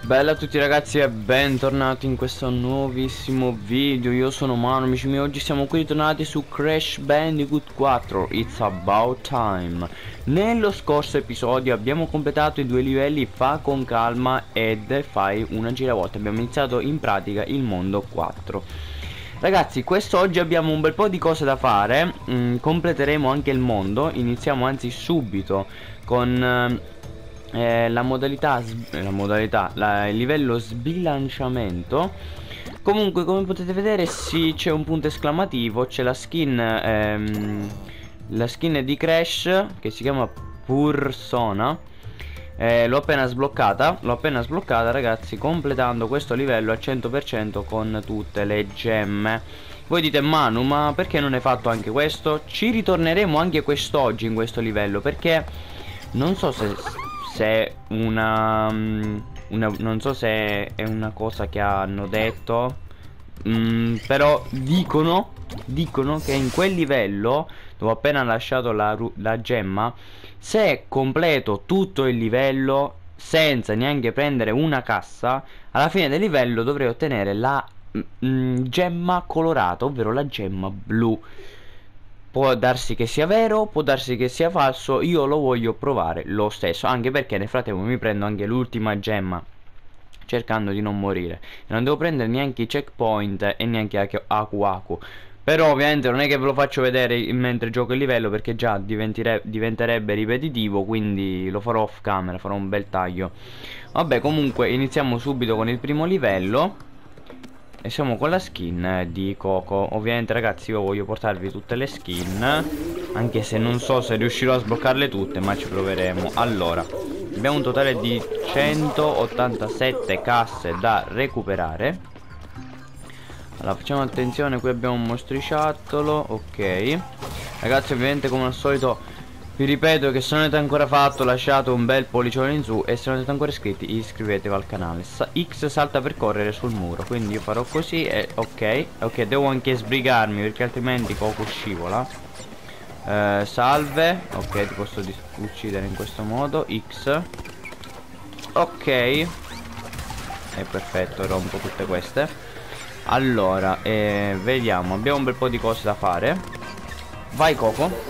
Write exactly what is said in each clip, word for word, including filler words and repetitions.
Bella a tutti ragazzi e bentornati in questo nuovissimo video. Io sono Manu, amici miei. Oggi siamo qui ritornati su Crash Bandicoot quattro, It's About Time. Nello scorso episodio abbiamo completato i due livelli Fa con calma ed Fai una giravolta. Abbiamo iniziato in pratica il mondo quattro. Ragazzi, quest'oggi abbiamo un bel po' di cose da fare. mm, Completeremo anche il mondo. Iniziamo anzi subito con... Eh, Eh, la modalità, la modalità, la, il livello sbilanciamento. Comunque, come potete vedere, sì, c'è un punto esclamativo, c'è la skin, ehm, la skin di Crash che si chiama Pursona. Eh, l'ho appena sbloccata, l'ho appena sbloccata, ragazzi, completando questo livello al cento per cento con tutte le gemme. Voi dite: Manu, ma perché non hai fatto anche questo? Ci ritorneremo anche quest'oggi in questo livello, perché non so se... se una, una non so se è una cosa che hanno detto, mm, però dicono dicono che in quel livello dove ho appena lasciato la, la gemma, se completo tutto il livello senza neanche prendere una cassa, alla fine del livello dovrei ottenere la mm, gemma colorata, ovvero la gemma blu. Può darsi che sia vero, può darsi che sia falso, io lo voglio provare lo stesso, anche perché nel frattempo mi prendo anche l'ultima gemma, cercando di non morire. E non devo prendere neanche i checkpoint e neanche Aku Aku. Però ovviamente non è che ve lo faccio vedere mentre gioco il livello, perché già diventerebbe ripetitivo, quindi lo farò off camera, farò un bel taglio. Vabbè, comunque iniziamo subito con il primo livello. E siamo con la skin di Coco. Ovviamente ragazzi, io voglio portarvi tutte le skin, anche se non so se riuscirò a sbloccarle tutte, ma ci proveremo. Allora, abbiamo un totale di centottantasette casse da recuperare. Allora, facciamo attenzione, qui abbiamo un mostriciattolo. Ok ragazzi, ovviamente come al solito vi ripeto che se non avete ancora fatto, lasciate un bel pollicione in su, e se non siete ancora iscritti iscrivetevi al canale. Sa X salta per correre sul muro, quindi io farò così e ok. Ok, devo anche sbrigarmi perché altrimenti Coco scivola. eh, Salve. Ok, ti posso uccidere in questo modo. X. Ok, è perfetto, rompo tutte queste. Allora, eh, vediamo, abbiamo un bel po' di cose da fare. Vai Coco.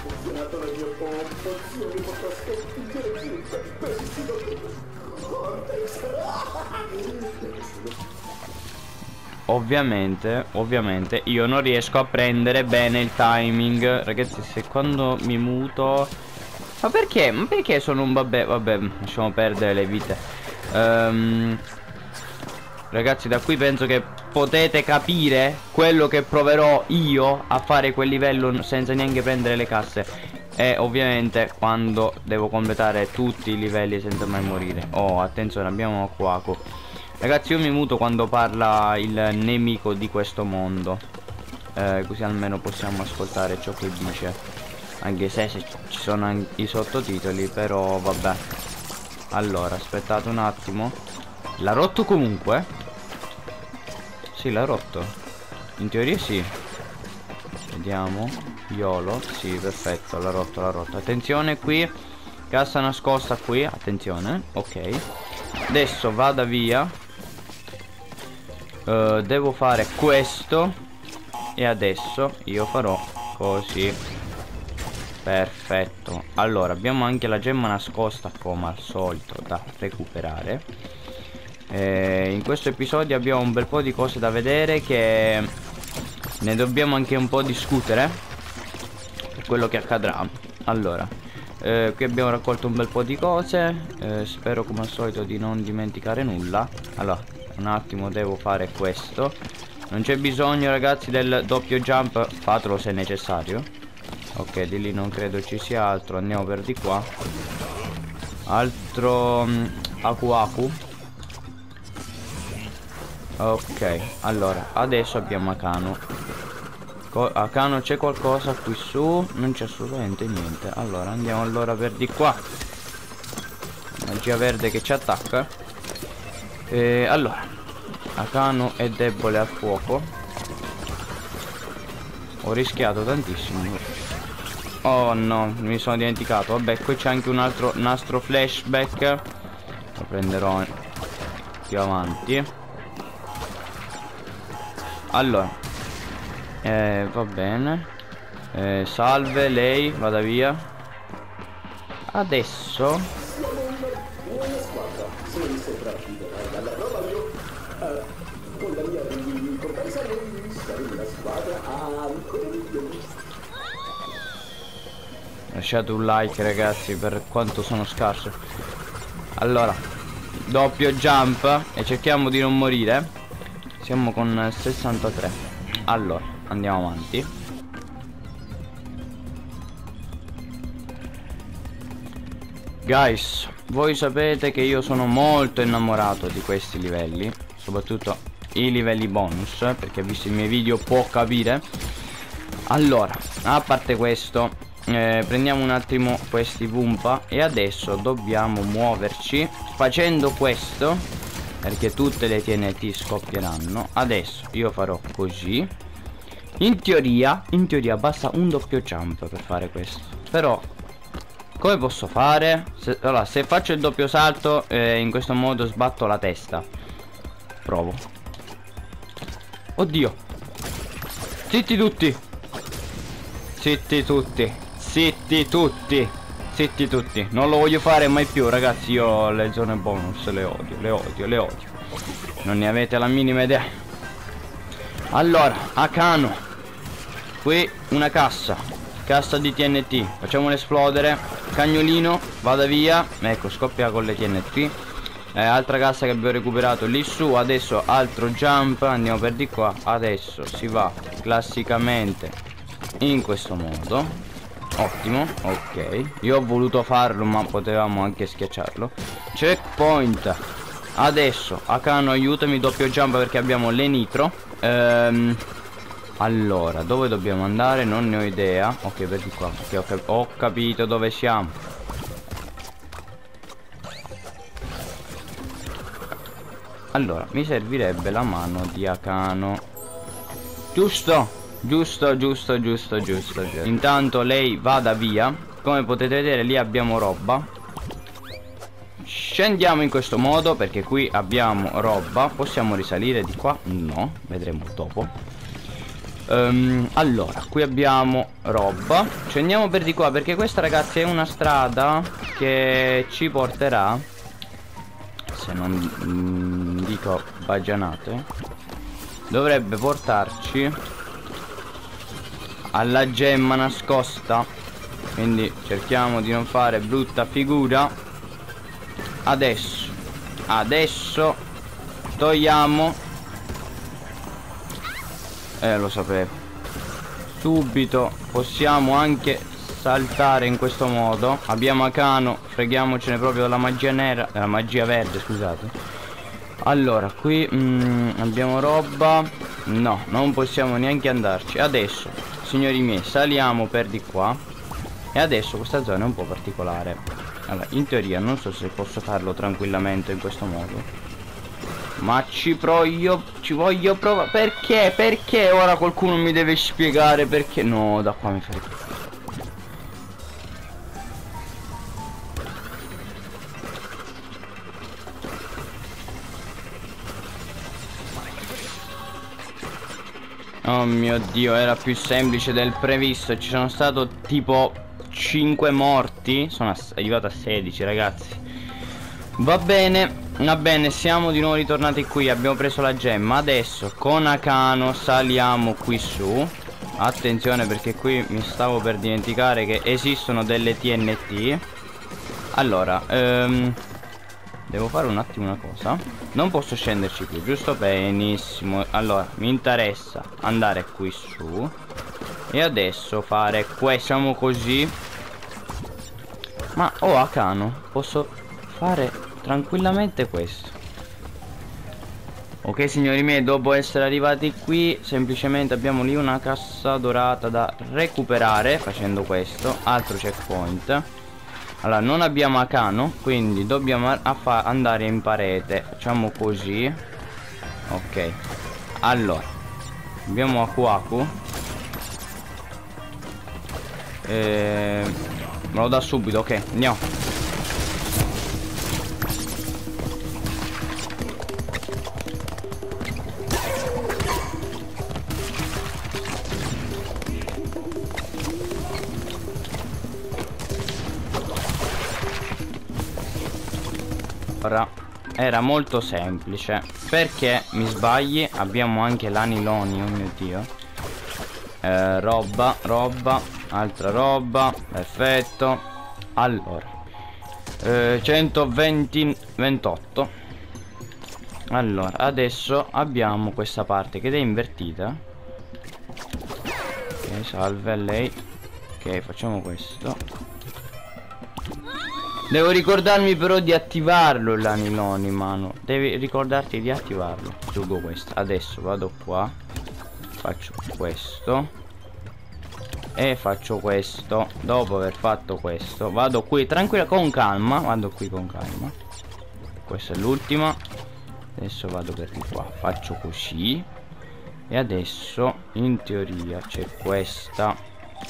Ovviamente, ovviamente io non riesco a prendere bene il timing. Ragazzi, se quando mi muto... Ma perché? Ma perché sono un vabbè, vabbè, lasciamo perdere le vite. um, Ragazzi, da qui penso che potete capire quello che proverò io a fare quel livello senza neanche prendere le casse. E ovviamente quando devo completare tutti i livelli senza mai morire. Oh, attenzione, abbiamo Quaco. Ragazzi, io mi muto quando parla il nemico di questo mondo, eh, così almeno possiamo ascoltare ciò che dice, anche se, se ci sono anche i sottotitoli, però vabbè. Allora, aspettate un attimo. L'ha rotto comunque? Sì, l'ha rotto. In teoria sì. Vediamo. Iolo. Sì, perfetto, l'ha rotto, l'ha rotto. Attenzione qui. Cassa nascosta qui. Attenzione. Ok. Adesso vada via. Uh, devo fare questo. E adesso io farò così. Perfetto. Allora, abbiamo anche la gemma nascosta come al solito da recuperare. E in questo episodio abbiamo un bel po' di cose da vedere, che ne dobbiamo anche un po' discutere per quello che accadrà. Allora, eh, qui abbiamo raccolto un bel po' di cose, eh, spero come al solito di non dimenticare nulla. Allora, un attimo, devo fare questo. Non c'è bisogno ragazzi del doppio jump, fatelo se necessario. Ok, di lì non credo ci sia altro, andiamo per di qua. Altro um, Aku Aku. Ok, allora, adesso abbiamo Akano. Akano, c'è qualcosa qui su? Non c'è assolutamente niente. Allora, andiamo allora per di qua. Magia verde che ci attacca. E allora, Akano è debole al fuoco. Ho rischiato tantissimo. Oh no, mi sono dimenticato. Vabbè, qui c'è anche un altro nastro flashback. Lo prenderò più avanti. Allora eh, va bene, eh, salve lei, vada via. Adesso lasciate un like ragazzi per quanto sono scarso. Allora doppio jump e cerchiamo di non morire. Siamo con sessantatré. Allora andiamo avanti. Guys, voi sapete che io sono molto innamorato di questi livelli, soprattutto i livelli bonus, perché visto i miei video può capire. Allora, a parte questo, eh, prendiamo un attimo questi Wumpa e adesso dobbiamo muoverci facendo questo, perché tutte le T N T scoppieranno. Adesso io farò così. In teoria, in teoria basta un doppio jump per fare questo. Però come posso fare? Se, allora, se faccio il doppio salto, eh, in questo modo sbatto la testa. Provo. Oddio. Zitti tutti. Zitti tutti. Zitti tutti. Zitti tutti. Non lo voglio fare mai più, ragazzi. Io le zone bonus le odio, le odio, le odio. Non ne avete la minima idea. Allora, Akano. Qui una cassa. Cassa di T N T. Facciamolo esplodere. Cagnolino, vada via. Ecco, scoppia con le T N T. eh, Altra cassa che abbiamo recuperato lì su. Adesso altro jump. Andiamo per di qua. Adesso si va classicamente in questo modo. Ottimo, ok. Io ho voluto farlo ma potevamo anche schiacciarlo. Checkpoint. Adesso Akano aiutami, doppio jump perché abbiamo le nitro. Ehm Allora, dove dobbiamo andare? Non ne ho idea. Ok, per di qua. Ok, ho, cap ho capito dove siamo. Allora, mi servirebbe la mano di Akano. Giusto, giusto, giusto, giusto, giusto, giusto. Intanto lei vada via. Come potete vedere lì abbiamo roba. Scendiamo in questo modo perché qui abbiamo roba. Possiamo risalire di qua? No, vedremo dopo. Um, allora, qui abbiamo roba. Scendiamo per di qua perché questa, ragazzi, è una strada che ci porterà, se non mm, dico baggianate, dovrebbe portarci alla gemma nascosta. Quindi cerchiamo di non fare brutta figura. Adesso Adesso togliamo. Eh, lo sapevo. Subito possiamo anche saltare in questo modo. Abbiamo Akano, freghiamocene proprio della magia nera, della magia verde, scusate. Allora, qui mm, abbiamo roba. No, non possiamo neanche andarci. Adesso, signori miei, saliamo per di qua. E adesso questa zona è un po' particolare. Allora, in teoria non so se posso farlo tranquillamente in questo modo, ma ci provo, ci voglio provare. Perché? Perché ora qualcuno mi deve spiegare perché? No, da qua mi frega. Oh mio Dio, era più semplice del previsto. Ci sono stato tipo cinque morti. Sono arrivato a sedici, ragazzi. Va bene. Va bene, siamo di nuovo ritornati qui. Abbiamo preso la gemma. Adesso con Akano saliamo qui su. Attenzione perché qui mi stavo per dimenticare che esistono delle T N T. Allora ehm, devo fare un attimo una cosa. Non posso scenderci più, giusto? Benissimo. Allora mi interessa andare qui su. E adesso fare questo. Siamo così. Ma oh, Akano, posso fare tranquillamente questo. Ok, signori miei, dopo essere arrivati qui, semplicemente abbiamo lì una cassa dorata da recuperare facendo questo. Altro checkpoint. Allora, non abbiamo Akano, quindi dobbiamo andare in parete. Facciamo così. Ok. Allora, abbiamo Aku Aku. E... me lo dà subito, ok, andiamo. era molto semplice. Perché mi sbagli? Abbiamo anche l'aniloni, oh mio dio. eh, Roba, roba, altra roba. Perfetto. Allora eh, centoventi, ventotto. Allora adesso abbiamo questa parte che è invertita. Ok, salve a lei. Ok, facciamo questo. Devo ricordarmi però di attivarlo l'anilone, mano. Devi ricordarti di attivarlo. Giugo questo. Adesso vado qua. Faccio questo. E faccio questo. Dopo aver fatto questo vado qui tranquilla, con calma. Vado qui con calma. Questa è l'ultima. Adesso vado per di qua. Faccio così. E adesso in teoria c'è questa.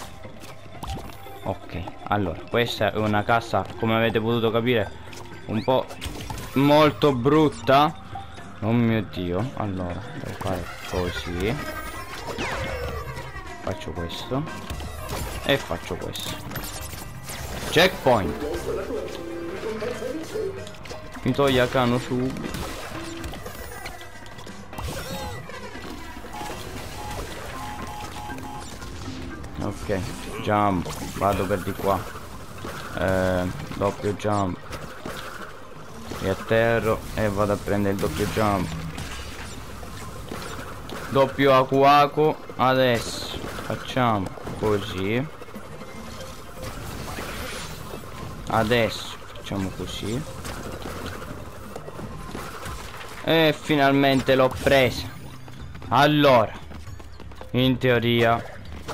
Ok, allora questa è una cassa, come avete potuto capire, un po' molto brutta. Oh mio dio. Allora devo fare così. Faccio questo. E faccio questo. Checkpoint. Mi toglie a cano subito. Ok, jump. Vado per di qua. eh, Doppio jump. E atterro e vado a prendere il doppio jump. Doppio aku aku. Adesso facciamo così. Adesso facciamo così. E finalmente l'ho presa. Allora in teoria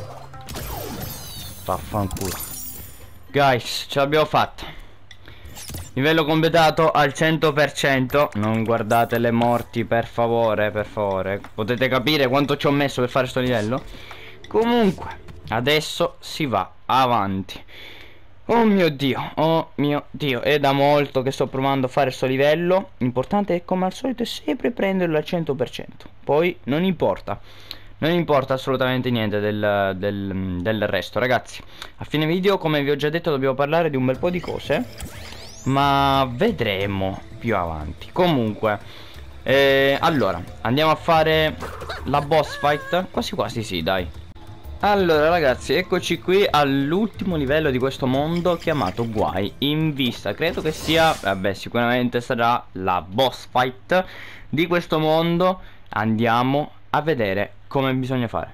vaffanculo. Guys, ce l'abbiamo fatta. Livello completato al cento per cento. Non guardate le morti, per favore, per favore. Potete capire quanto ci ho messo per fare sto livello? Comunque, adesso si va avanti. Oh mio dio, oh mio dio. È da molto che sto provando a fare sto livello. L'importante è, come al solito, è sempre prenderlo al cento per cento. Poi non importa. Non importa assolutamente niente del, del, del resto, ragazzi. A fine video, come vi ho già detto, dobbiamo parlare di un bel po' di cose, ma vedremo più avanti. Comunque eh, allora andiamo a fare la boss fight. Quasi quasi sì, dai. Allora ragazzi, eccoci qui all'ultimo livello di questo mondo, chiamato Guai in vista. Credo che sia, vabbè, sicuramente sarà la boss fight di questo mondo. Andiamo a vedere come bisogna fare.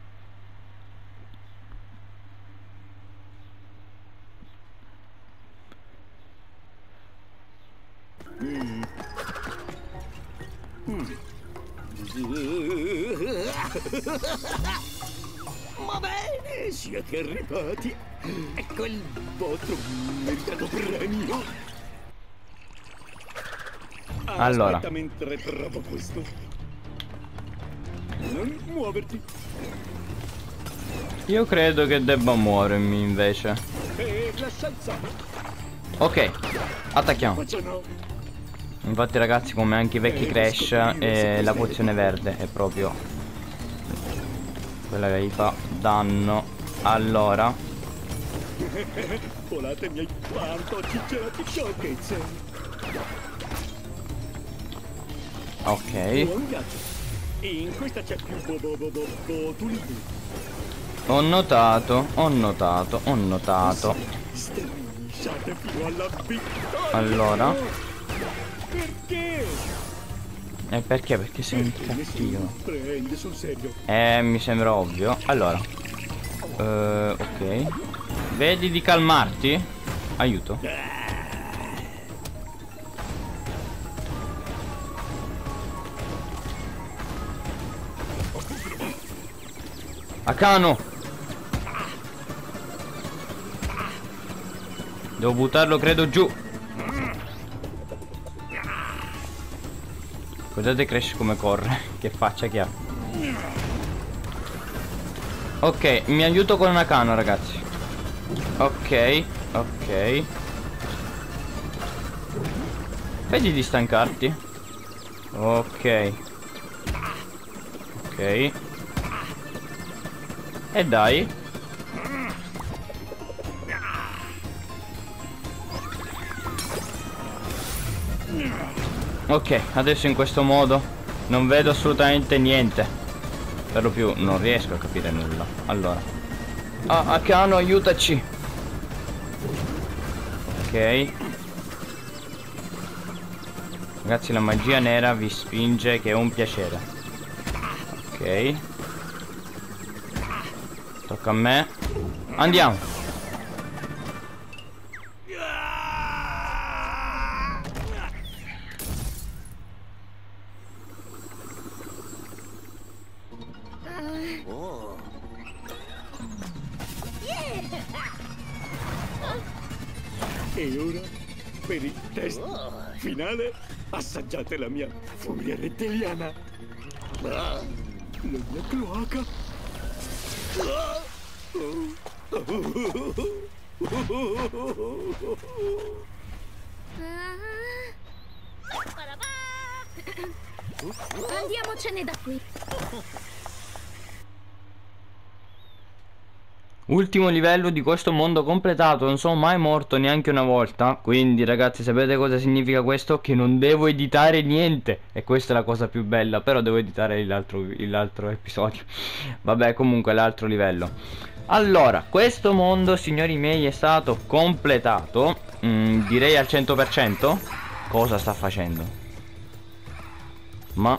Mm. Mm. Va bene, siete arrivati. Ecco il vostro meritato premio. Allora, aspetta mentre provo questo. Non muoverti. io credo che debba muovermi invece. Per la salsa. Ok, attacchiamo. Facciano. Infatti ragazzi, come anche i vecchi Crash, eh, la pozione verde è proprio quella che gli fa danno. Allora Volatemi ai quanto ciccerati sciocchezze. ok, Buon viaggio. In questa c'è più bo bo bo bo botulini. ho notato, ho notato, ho notato. Strisciate fino alla vittoria. Allora, Perché? e perché? Perché sei un Perché cattivo. nessuno prende sul serio. Eh, mi sembra ovvio. Allora eh, ok, vedi di calmarti. Aiuto. Akano, devo buttarlo, credo, giù. Guardate Crash come corre. Che faccia che ha. Ok, mi aiuto con Akano, ragazzi. Ok, ok. Vedi di stancarti. Ok. Ok. E dai. Ok, adesso in questo modo non vedo assolutamente niente. Per lo più non riesco a capire nulla. Allora, ah, Akano, aiutaci. Ok. Ragazzi, la magia nera vi spinge, che è un piacere. Ok. Tocca a me. Andiamo. E ora, per il test finale, assaggiate la mia furia rettiliana. La mia cloaca. Andiamocene da qui. Ultimo livello di questo mondo completato, non sono mai morto neanche una volta. Quindi ragazzi, sapete cosa significa questo? Che non devo editare niente. E questa è la cosa più bella. Però devo editare l'altro episodio. Vabbè, comunque l'altro livello. Allora, questo mondo, signori miei, è stato completato, mm, direi al cento per cento. Cosa sta facendo? Ma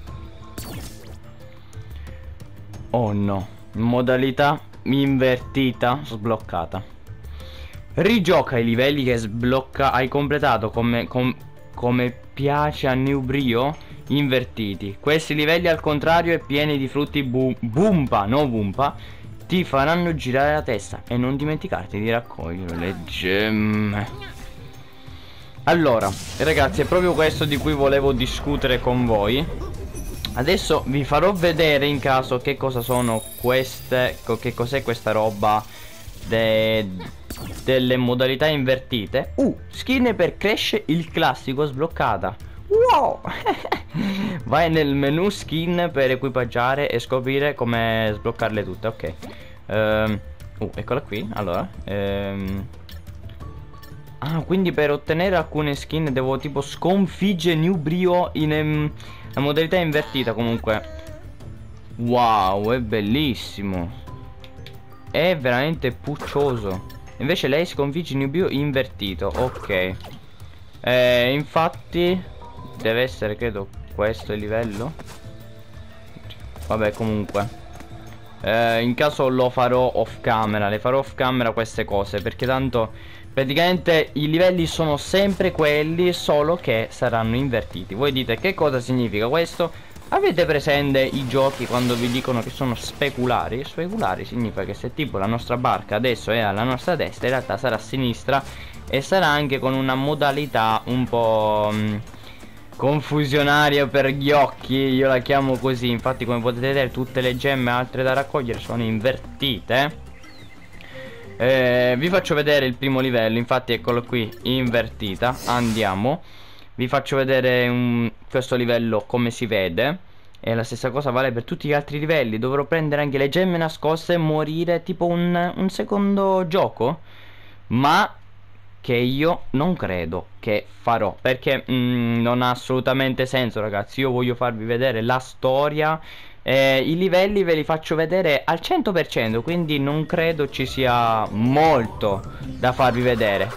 oh no, modalità invertita sbloccata. Rigioca i livelli che sblocca hai completato come, com, come piace a New Brio invertiti. Questi livelli al contrario e pieni di frutti bu bumpa, no bumpa, ti faranno girare la testa. E non dimenticarti di raccogliere le gemme. Allora ragazzi, è proprio questo di cui volevo discutere con voi. Adesso vi farò vedere in caso che cosa sono queste, che cos'è questa roba de, delle modalità invertite. Uh, skin per Crash il classico sbloccata. Wow. Vai nel menu skin per equipaggiare e scoprire come sbloccarle tutte. Ok. um, Uh, eccola qui. Allora um, ah, quindi per ottenere alcune skin devo tipo sconfiggere New Brio in um, la modalità invertita. Comunque wow, è bellissimo. È veramente puccioso. Invece lei sconfigge New Brio invertito. Ok. eh, Infatti deve essere, credo, questo il livello. Vabbè, comunque eh, in caso lo farò off camera. Le farò off camera queste cose, perché tanto praticamente i livelli sono sempre quelli, solo che saranno invertiti. Voi dite che cosa significa questo? Avete presente i giochi quando vi dicono che sono speculari? Speculari significa che se tipo la nostra barca adesso è alla nostra destra, in realtà sarà a sinistra e sarà anche con una modalità un po' mh, confusionaria per gli occhi. Io la chiamo così. Infatti, come potete vedere, tutte le gemme altre da raccogliere sono invertite. Eh, vi faccio vedere il primo livello, infatti eccolo qui, invertita. Andiamo. Vi faccio vedere un, questo livello come si vede. E la stessa cosa vale per tutti gli altri livelli. Dovrò prendere anche le gemme nascoste e morire tipo un, un secondo gioco. Ma che io non credo che farò, perché mm, non ha assolutamente senso, ragazzi. Io voglio farvi vedere la storia. Eh, I livelli ve li faccio vedere al cento per cento, quindi non credo ci sia molto da farvi vedere.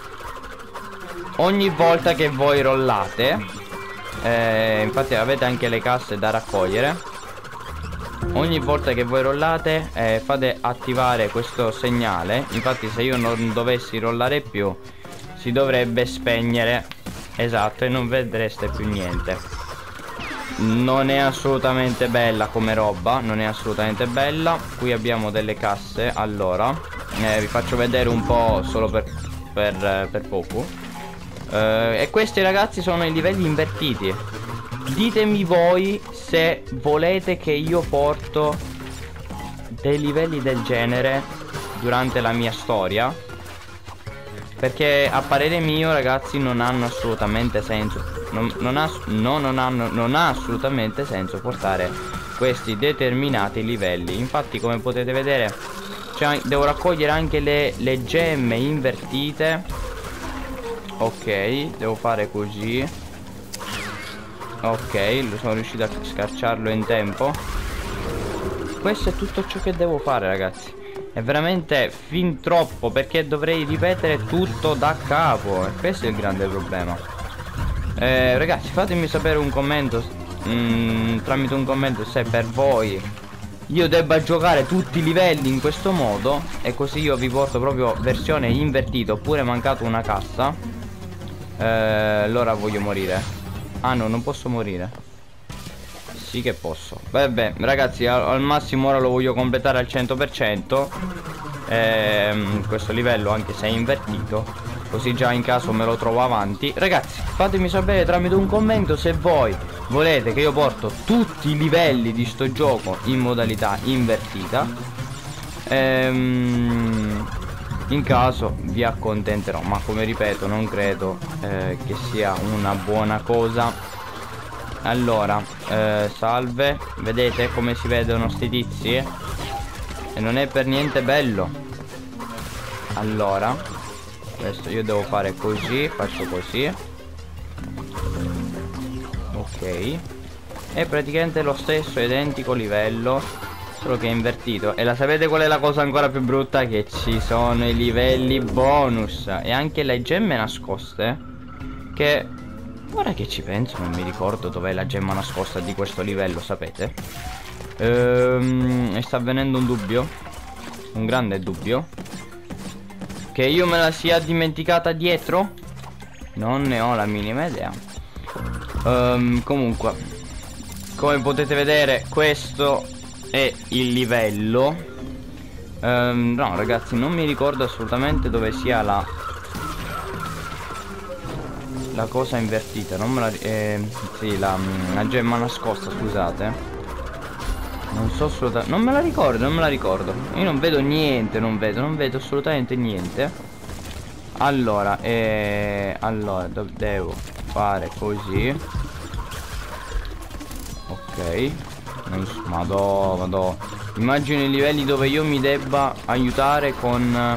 Ogni volta che voi rollate, eh, infatti avete anche le casse da raccogliere. Ogni volta che voi rollate, eh, fate attivare questo segnale. Infatti se io non dovessi rollare più, si dovrebbe spegnere. Esatto, e non vedreste più niente. Non è assolutamente bella come roba, non è assolutamente bella. Qui abbiamo delle casse. Allora eh, vi faccio vedere un po' solo per, per, per poco. eh, E questi, ragazzi, sono i livelli invertiti. Ditemi voi se volete che io porto dei livelli del genere durante la mia storia, perché a parere mio, ragazzi, non hanno assolutamente senso. Non, non, ha, no, non, hanno, non ha assolutamente senso portare questi determinati livelli. Infatti, come potete vedere, cioè, devo raccogliere anche le, le gemme invertite. Ok, devo fare così. Ok, lo sono riuscito a scacciarlo in tempo. Questo è tutto ciò che devo fare, ragazzi. È veramente fin troppo, perché dovrei ripetere tutto da capo. E questo è il grande problema. eh, Ragazzi, fatemi sapere un commento, mm, tramite un commento, se per voi io debba giocare tutti i livelli in questo modo, e così io vi porto proprio versione invertita. Oppure è mancato una cassa. eh, Allora voglio morire. Ah no, non posso morire. Sì che posso. Vabbè ragazzi, al, al massimo ora lo voglio completare al cento per cento, ehm, questo livello, anche se è invertito, così già in caso me lo trovo avanti. Ragazzi, fatemi sapere tramite un commento se voi volete che io porto tutti i livelli di sto gioco in modalità invertita. ehm, In caso vi accontenterò, ma come ripeto non credo eh, che sia una buona cosa. Allora, eh, salve. Vedete come si vedono sti tizi? E non è per niente bello. Allora, questo io devo fare così. Faccio così. Ok. È praticamente lo stesso identico livello, solo che è invertito. E la sapete qual è la cosa ancora più brutta? Che ci sono i livelli bonus e anche le gemme nascoste, che ora che ci penso non mi ricordo dov'è la gemma nascosta di questo livello, sapete? Ehm, e sta avvenendo un dubbio, un grande dubbio, che io me la sia dimenticata dietro. Non ne ho la minima idea. Ehm, comunque, come potete vedere, questo è il livello. Ehm, no ragazzi, non mi ricordo assolutamente dove sia la La cosa invertita, non me la... Eh, sì, la, la gemma nascosta, scusate. Non so assolutamente... Non me la ricordo, non me la ricordo. Io non vedo niente, non vedo, non vedo assolutamente niente. Allora, eh... Allora, devo fare così. Ok. Madò, madò. Immagino i livelli dove io mi debba aiutare con...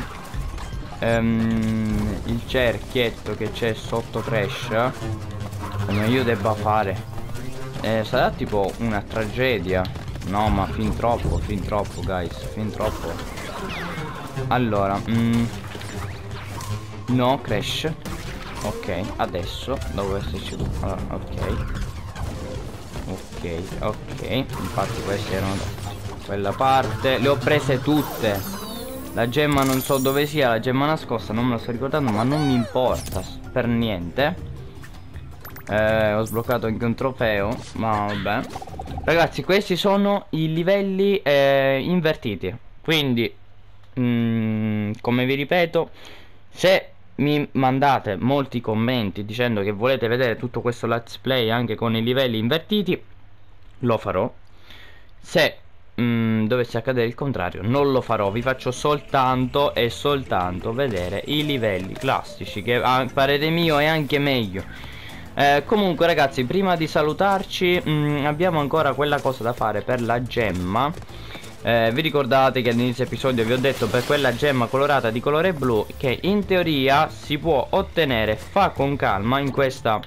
Um, il cerchietto che c'è sotto Crash, come io debba fare. eh, Sarà tipo una tragedia. No, ma fin troppo, fin troppo guys, fin troppo. Allora mm, no, Crash. Ok, adesso dopo esserci tu. Allora, ok. Ok, ok. Infatti queste erano da quella parte. Le ho prese tutte. La gemma non so dove sia, la gemma nascosta non me la sto ricordando, ma non mi importa per niente. eh, Ho sbloccato anche un trofeo, ma vabbè. Ragazzi, questi sono i livelli eh, invertiti. Quindi mm, come vi ripeto, se mi mandate molti commenti dicendo che volete vedere tutto questo let's play anche con i livelli invertiti, lo farò. Se Mm, dovesse accadere il contrario, non lo farò. Vi faccio soltanto e soltanto vedere i livelli classici, che a parere mio è anche meglio. eh, Comunque ragazzi, prima di salutarci mm, abbiamo ancora quella cosa da fare per la gemma. eh, Vi ricordate che all'inizio episodio vi ho detto per quella gemma colorata di colore blu, che in teoria si può ottenere, fa con calma, in questa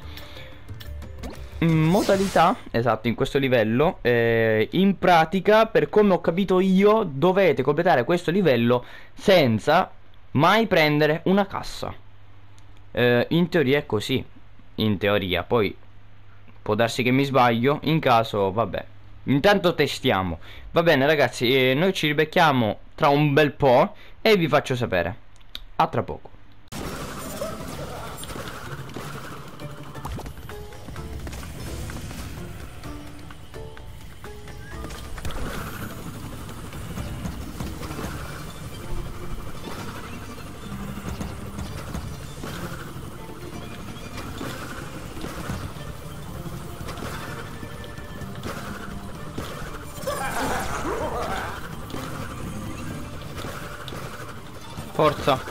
modalità, esatto, in questo livello. eh, In pratica, per come ho capito io, dovete completare questo livello senza mai prendere una cassa. eh, In teoria è così. In teoria, poi può darsi che mi sbaglio. In caso, vabbè, intanto testiamo. Va bene ragazzi, eh, noi ci ribecchiamo tra un bel po' e vi faccio sapere. A tra poco. Forza.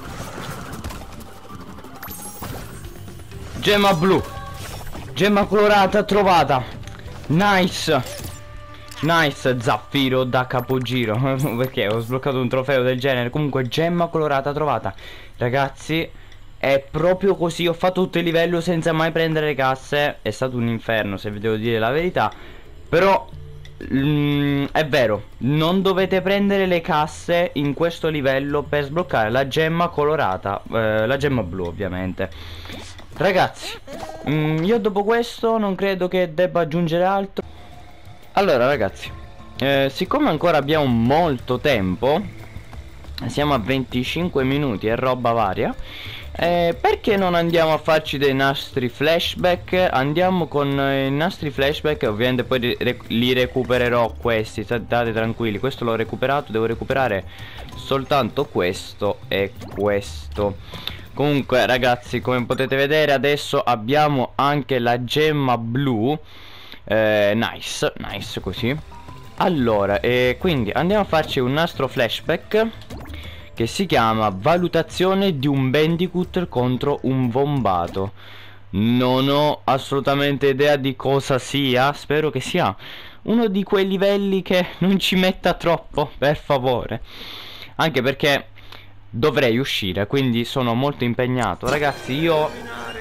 Gemma blu. Gemma colorata trovata. Nice. Nice, zaffiro da capogiro. Perché ho sbloccato un trofeo del genere. Comunque gemma colorata trovata. Ragazzi, È proprio così, ho fatto tutto il livello senza mai prendere le casse. È stato un inferno, se vi devo dire la verità. Però mm, è vero, non dovete prendere le casse in questo livello per sbloccare la gemma colorata, eh, la gemma blu ovviamente. Ragazzi, mm, io dopo questo non credo che debba aggiungere altro. Allora ragazzi, eh, siccome ancora abbiamo molto tempo, siamo a venticinque minuti e roba varia, eh, perché non andiamo a farci dei nastri flashback? Andiamo con eh, i nastri flashback. Ovviamente poi ri li recupererò questi, state tranquilli. Questo l'ho recuperato, devo recuperare soltanto questo e questo. Comunque ragazzi, come potete vedere adesso abbiamo anche la gemma blu. eh, Nice, nice così. Allora, eh, quindi andiamo a farci un nastro flashback che si chiama valutazione di un Bandicoot contro un Wombato. Non ho assolutamente idea di cosa sia. Spero che sia uno di quei livelli che non ci metta troppo, per favore. Anche perché dovrei uscire, quindi sono molto impegnato. Ragazzi, io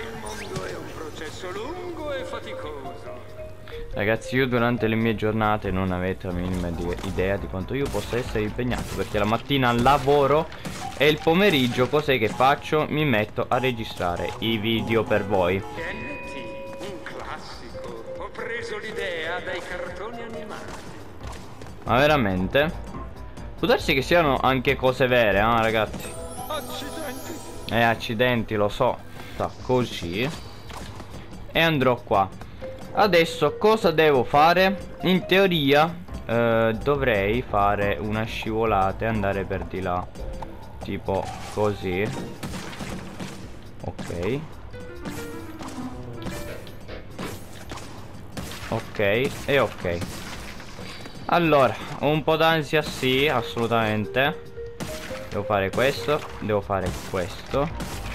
Ragazzi, io durante le mie giornate non avete la minima idea di quanto io possa essere impegnato, perché la mattina lavoro e il pomeriggio cos'è che faccio? Mi metto a registrare i video per voi. T N T, un classico. Ho preso l'idea dai cartoni animati. Ma veramente? Può darsi che siano anche cose vere, eh ragazzi? Accidenti. Eh, accidenti, lo so. Sta così. E andrò qua. Adesso cosa devo fare? In teoria eh, dovrei fare una scivolata e andare per di là. Tipo così. Ok. Ok e ok. Allora, un po' d'ansia sì, assolutamente. Devo fare questo, devo fare questo.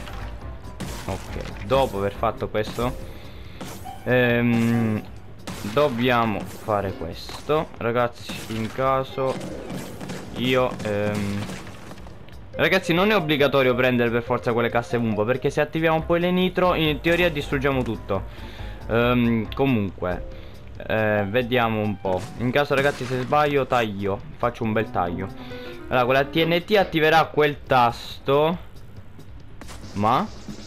Ok, dopo aver fatto questo Ehm, dobbiamo fare questo. Ragazzi, in caso io ehm, ragazzi, non è obbligatorio prendere per forza quelle casse Wumbo, perché se attiviamo poi le nitro in teoria distruggiamo tutto. ehm, Comunque eh, vediamo un po'. In caso ragazzi, se sbaglio taglio, faccio un bel taglio. Allora, quella T N T attiverà quel tasto. Ma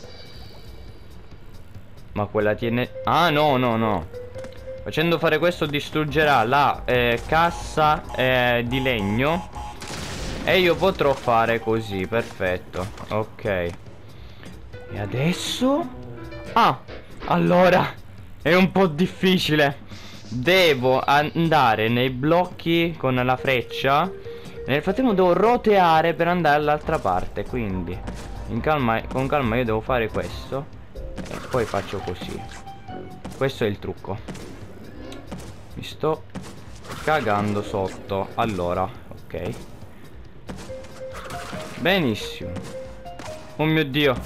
Ma quella tiene... Ah no no no. Facendo fare questo distruggerà la eh, cassa eh, di legno. E io potrò fare così. Perfetto. Ok. E adesso? Ah, allora è un po' difficile. Devo andare nei blocchi con la freccia. Nel frattempo devo roteare per andare all'altra parte. Quindi in calma, con calma io devo fare questo e poi faccio così. Questo è il trucco. Mi sto cagando sotto. Allora, ok. Benissimo. Oh mio Dio.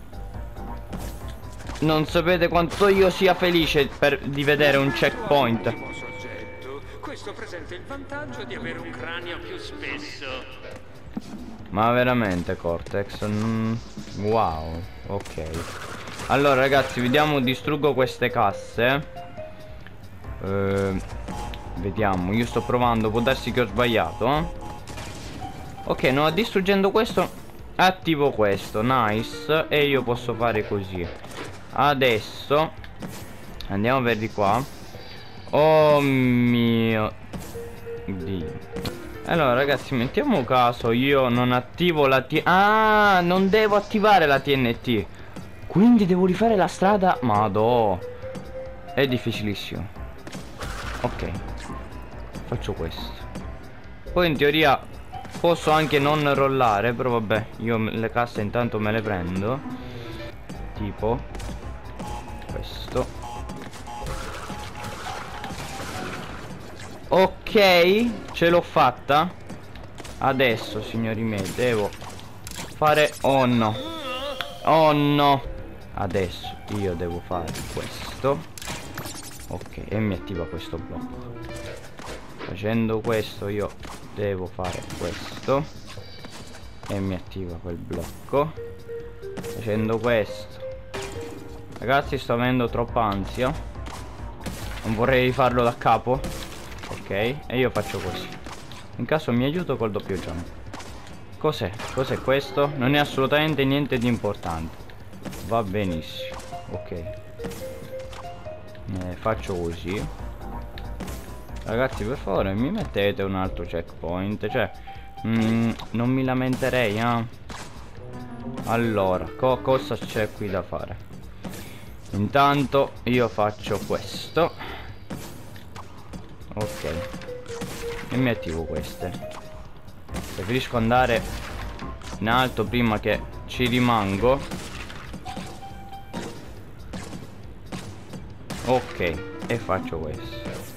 Non sapete quanto io sia felice per, di vedere un checkpoint. Questo presenta il vantaggio di avere un cranio più spesso. Ma veramente Cortex? Mm, wow. Ok. Allora ragazzi, vediamo, distruggo queste casse. eh, Vediamo, io sto provando, può darsi che ho sbagliato, eh? Ok, no, distruggendo questo attivo questo, nice. E io posso fare così. Adesso andiamo per di qua. Oh mio Dio. Allora ragazzi, mettiamo caso io non attivo la T... Ah, non devo attivare la T N T, quindi devo rifare la strada. Madò, è difficilissimo. Ok, faccio questo. Poi in teoria posso anche non rollare, però vabbè, io le casse intanto me le prendo. Tipo questo. Ok, ce l'ho fatta. Adesso signori miei devo fare... Oh no. Oh no. Adesso io devo fare questo. Ok, e mi attiva questo blocco. Facendo questo io devo fare questo e mi attiva quel blocco. facendo questo. Ragazzi, sto avendo troppa ansia. Non vorrei farlo da capo. Ok, e io faccio così. In caso mi aiuto col doppio jump. Cos'è? Cos'è questo? Non è assolutamente niente di importante. Va benissimo. Ok, eh, faccio così. Ragazzi, per favore, mi mettete un altro checkpoint. Cioè, mm, non mi lamenterei, eh. Allora, co cosa c'è qui da fare? Intanto io faccio questo. Ok, e mi attivo queste. Preferisco andare in alto prima che ci rimango. Ok, e faccio questo.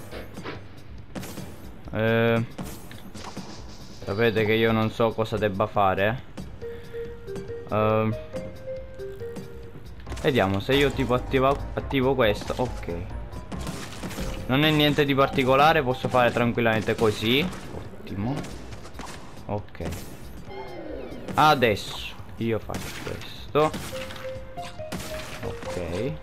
eh, Sapete che io non so cosa debba fare. eh, Vediamo se io tipo attivo, attivo questo. Ok, non è niente di particolare, posso fare tranquillamente così. Ottimo. Ok, adesso io faccio questo. Ok,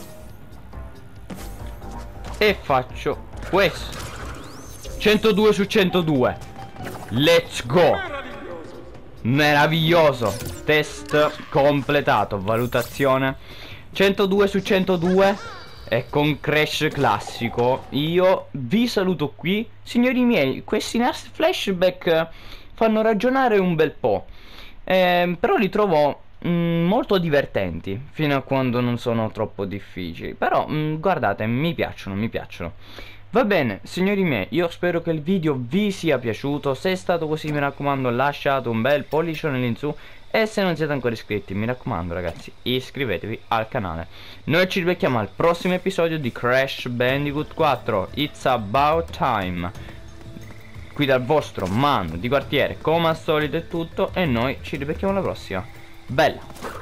e faccio questo. Centodue su centodue. Let's go. Meraviglioso. Test completato. Valutazione centodue su centodue. E con Crash classico io vi saluto qui. Signori miei, questi flashback fanno ragionare un bel po', eh, però li trovo mh, molto divertenti fino a quando non sono troppo difficili. Però mh, guardate, mi piacciono, mi piacciono. Va bene, signori miei, io spero che il video vi sia piaciuto. Se è stato così, mi raccomando, lasciate un bel pollicione in su. E se non siete ancora iscritti, mi raccomando ragazzi, iscrivetevi al canale. Noi ci rivediamo al prossimo episodio di Crash Bandicoot quattro. It's about time. Qui dal vostro Manu di quartiere, come al solito è tutto. E noi ci rivediamo alla prossima. Bella.